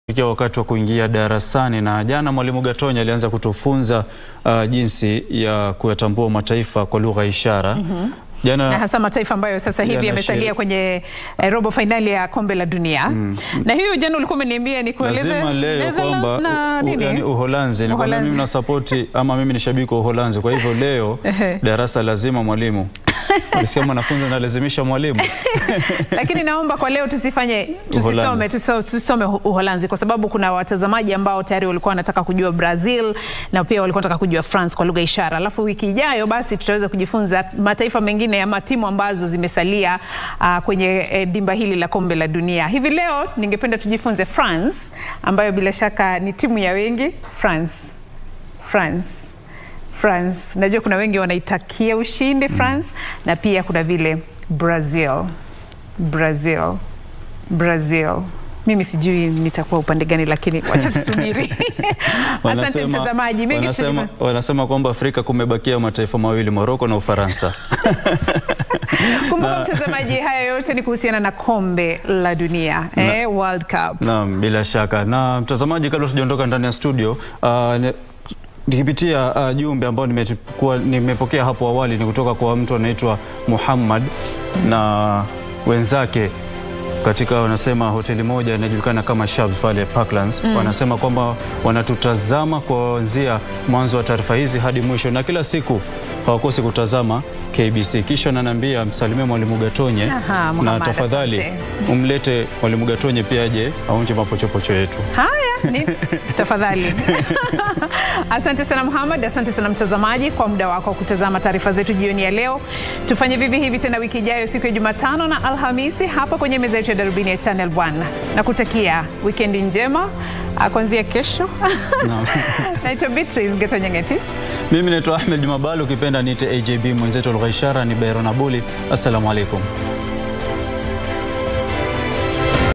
Ikiwa wakati wa kuingia darasani, na jana Mwalimu Gatonye alianza kutufunza jinsi ya kuyatambua mataifa kwa lugha ya ishara. Jana, na hasa mataifa ambayo sasa hivi yamesalia kwenye robo finali ya kombe la dunia. Na hiyo jana ulikuwa umeniambia ni kueleze lazima leo kwamba yani Uholanzi, ni kwamba mimi na support ama mimi ni shabiki wa Uholanzi, kwa hivyo leo darasa lazima mwalimu. Ulisikia mwanafunzi analazimisha mwalimu. Lakini naomba kwa leo tusisome Uholanzi kwa sababu kuna watazamaji ambao tayari walikuwa wanataka kujua Brazil na pia walikuwa wanataka kujua France kwa lugha ishara. Alafu wiki ijayo basi tutaweza kujifunza mataifa mengine ama timu ambazo zimesalia kwenye dimba hili la kombe la dunia. Hivi leo ningependa tujifunze France, ambayo bila shaka ni timu ya wengi. France. Najua kuna wengi wanaitakia ushindi France, na pia kuna vile Brazil. Mimi sijui nitakuwa upande gani, lakini wacha tusubiri. Asante mtazamaji. Wanasema kwamba Afrika kumebakia mataifa mawili, Morocco na Ufaransa. Kumbuka mtazamaji, haya yote ni kuhusiana na kombe la dunia, World Cup. Naam, bila shaka. Na mtazamaji, kabla tujaondoka ndani ya studio, nikipitia jumbe ambao nimepokea hapo awali, ni kutoka kwa mtu anaitwa Muhammad na wenzake katika, wanasema hoteli moja inajulikana kama Shabs pale Parklands. Wanasema kwamba wanatutazama kuanzia mwanzo wa taarifa hizi hadi mwisho, na kila siku hawakosi kutazama KBC. Kisha ananiambia msalimie Mwalimu Gatonye, na tafadhali umlete Mwalimu Gatonye pia aje aonje mapochopocho yetu. Haya, ni tafadhali. Asante sana Muhammad, asante sana mtazamaji kwa muda wako kutazama taarifa zetu jioni ya leo. Tufanye vivi hivi tena wiki ijayo siku ya Jumatano na Alhamisi hapa kwenye meza yetu ya Darubini ya Channel 1. Na kutakia weekend njema kuanzia kesho. Naitwa Beatrice Gatonye. Mimi naitwa Ahmed Mabalu, ukipenda niite AJB, mwenzetu wa lugha ishara ni Bayron Abuli. Assalamu alaikum.